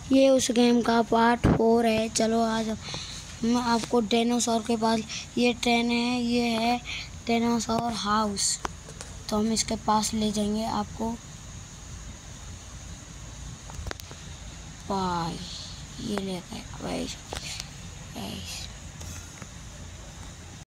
ये उस गेम का पार्ट 4 है। चलो आज हम आपको डायनासोर के पास, ये ट्रेन है, ये है डायनासोर हाउस, तो हम इसके पास ले जाएंगे आपको। भाई ये ले गए भाई।